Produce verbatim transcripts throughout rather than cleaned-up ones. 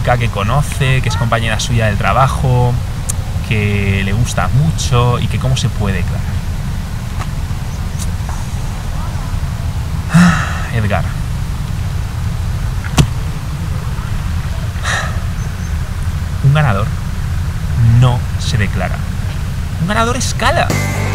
chica que conoce, que es compañera suya del trabajo, que le gusta mucho y que cómo se puede declarar. Edgar. Un ganador no se declara. Un ganador escala.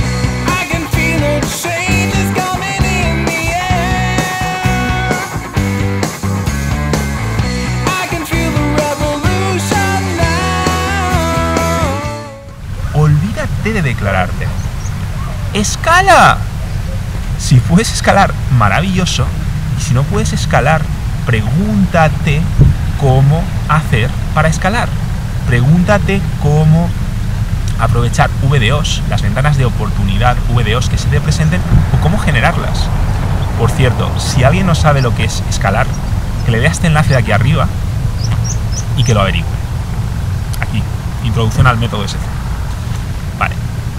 Olvídate de declararte. ¡Escala! Si puedes escalar, maravilloso. Y si no puedes escalar, pregúntate cómo hacer para escalar. Pregúntate cómo aprovechar V D Os, las ventanas de oportunidad V D Os que se te presenten, o cómo generarlas. Por cierto, si alguien no sabe lo que es escalar, que le dé a este enlace de aquí arriba y que lo averigüe. Aquí, introducción al método S C. Vale.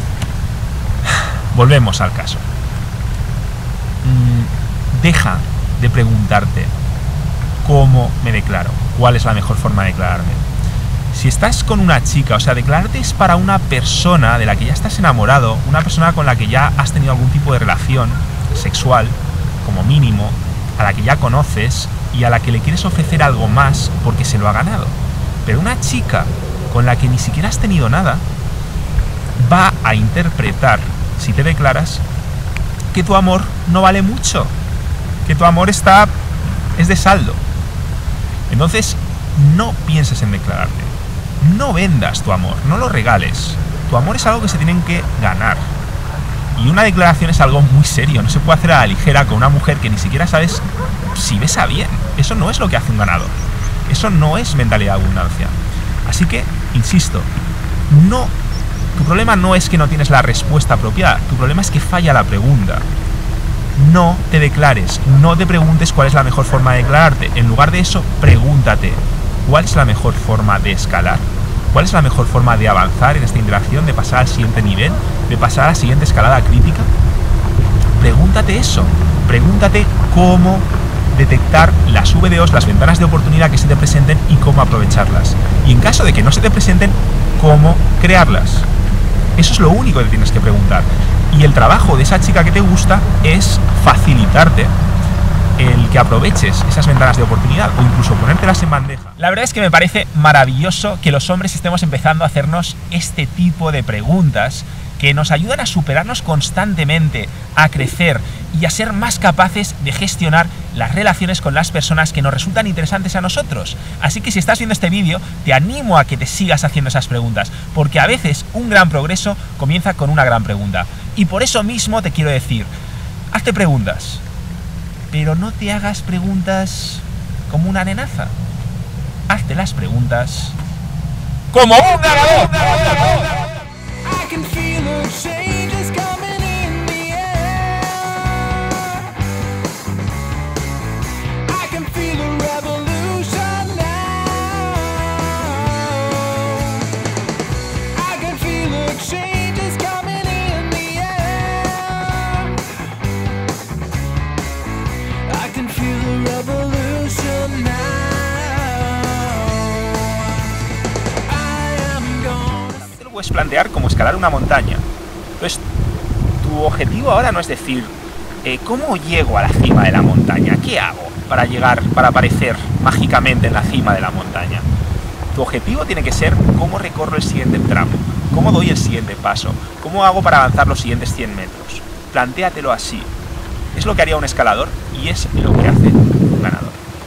Volvemos al caso. Deja de preguntarte cómo me declaro, cuál es la mejor forma de declararme. Si estás con una chica, o sea, declararte es para una persona de la que ya estás enamorado, una persona con la que ya has tenido algún tipo de relación sexual, como mínimo, a la que ya conoces y a la que le quieres ofrecer algo más porque se lo ha ganado. Pero una chica con la que ni siquiera has tenido nada va a interpretar, si te declaras, que tu amor no vale mucho, que tu amor está es de saldo. Entonces, no pienses en declararte. No vendas tu amor, no lo regales. Tu amor es algo que se tienen que ganar. Y una declaración es algo muy serio. No se puede hacer a la ligera con una mujer que ni siquiera sabes si besa bien. Eso no es lo que hace un ganador. Eso no es mentalidad de abundancia. Así que, insisto, no. Tu problema no es que no tienes la respuesta apropiada. Tu problema es que falla la pregunta. No te declares, no te preguntes cuál es la mejor forma de declararte. En lugar de eso, pregúntate, ¿cuál es la mejor forma de escalar? ¿Cuál es la mejor forma de avanzar en esta interacción, de pasar al siguiente nivel, de pasar a la siguiente escalada crítica? Pregúntate eso, pregúntate cómo detectar las V D Os, las ventanas de oportunidad que se te presenten y cómo aprovecharlas. Y en caso de que no se te presenten, ¿cómo crearlas? Eso es lo único que tienes que preguntar. Y el trabajo de esa chica que te gusta es facilitarte el que aproveches esas ventanas de oportunidad o incluso ponértelas en bandeja. La verdad es que me parece maravilloso que los hombres estemos empezando a hacernos este tipo de preguntas que nos ayudan a superarnos constantemente, a crecer y a ser más capaces de gestionar las relaciones con las personas que nos resultan interesantes a nosotros. Así que si estás viendo este vídeo, te animo a que te sigas haciendo esas preguntas, porque a veces un gran progreso comienza con una gran pregunta. Y por eso mismo te quiero decir, hazte preguntas, pero no te hagas preguntas como una nenaza. Hazte las preguntas como un ganador. Puedes plantear como escalar una montaña. Entonces, tu objetivo ahora no es decir eh, ¿cómo llego a la cima de la montaña? ¿Qué hago para llegar, para aparecer mágicamente en la cima de la montaña? Tu objetivo tiene que ser ¿cómo recorro el siguiente tramo? ¿Cómo doy el siguiente paso? ¿Cómo hago para avanzar los siguientes cien metros? Plantéatelo así. Es lo que haría un escalador y es lo que hace un ganador.